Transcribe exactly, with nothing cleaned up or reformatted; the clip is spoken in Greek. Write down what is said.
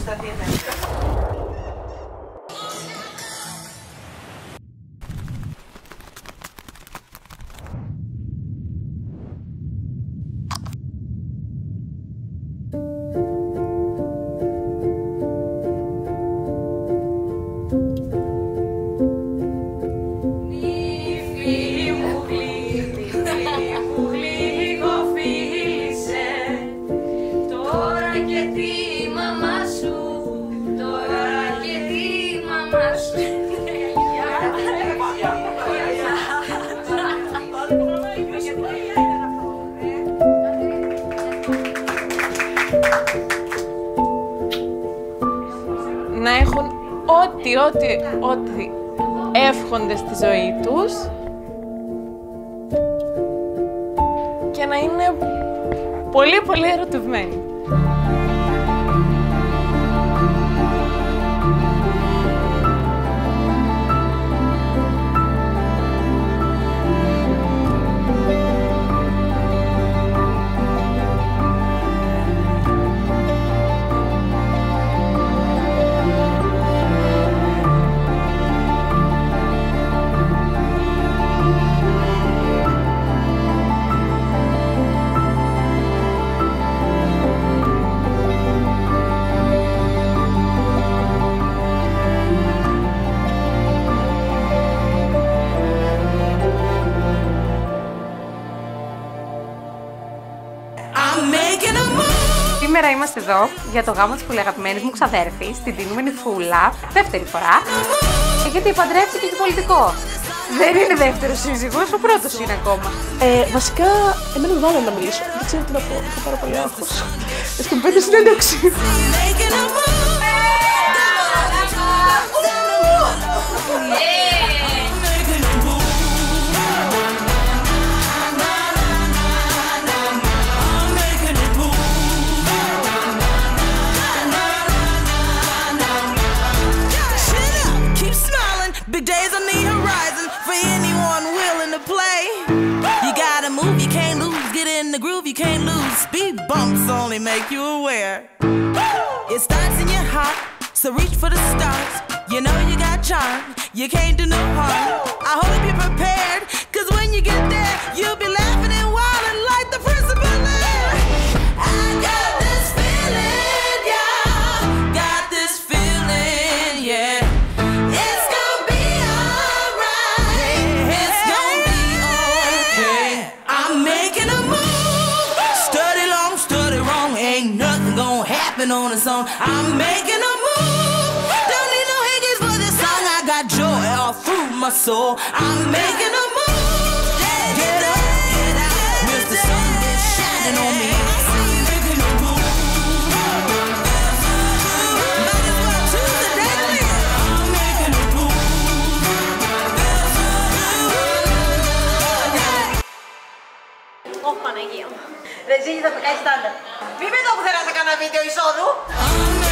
Κωνσταντίνε. Να έχουν ό,τι, ό,τι, ό,τι εύχονται στη ζωή τους και να είναι πολύ, πολύ ερωτευμένοι. Σήμερα είμαστε εδώ για το γάμο της πολύ αγαπημένης μου ξαδέρφης, την τιμούμενη Φούλα, δεύτερη φορά. Γιατί παντρεύτηκε και πολιτικό. Δεν είναι δεύτερος σύζυγος, ο πρώτος είναι ακόμα. Ε, βασικά, εμένα με βάλανε να μιλήσω. Δεν ξέρω τι να πω. Έχω πάρα πολύ άγχος. Στον πέντε συνέντευξη. Big days on the horizon for anyone willing to play. You gotta move, you can't lose. Get in the groove, you can't lose. Speed bumps only make you aware. It starts in your heart, so reach for the stars. You know you got charm, you can't do no harm. I hope you're prepared, cause when you get there, you'll be laughing and wilding like the principal there. I got this feeling, yeah. Got this feeling, yeah. On its own, I'm making a move. Don't need no hickeys for this song. I got joy all through my soul. I'm making a move. Get up, get out. Mister Sun is shining on me. I'm making a move. Might as well choose the deadly. I'm making a move. Ω Παναγία μου. Δεν ζήγησα με κάτι στάντα. Μην με δω που θέλω να κάνω βίντεο εισόδου.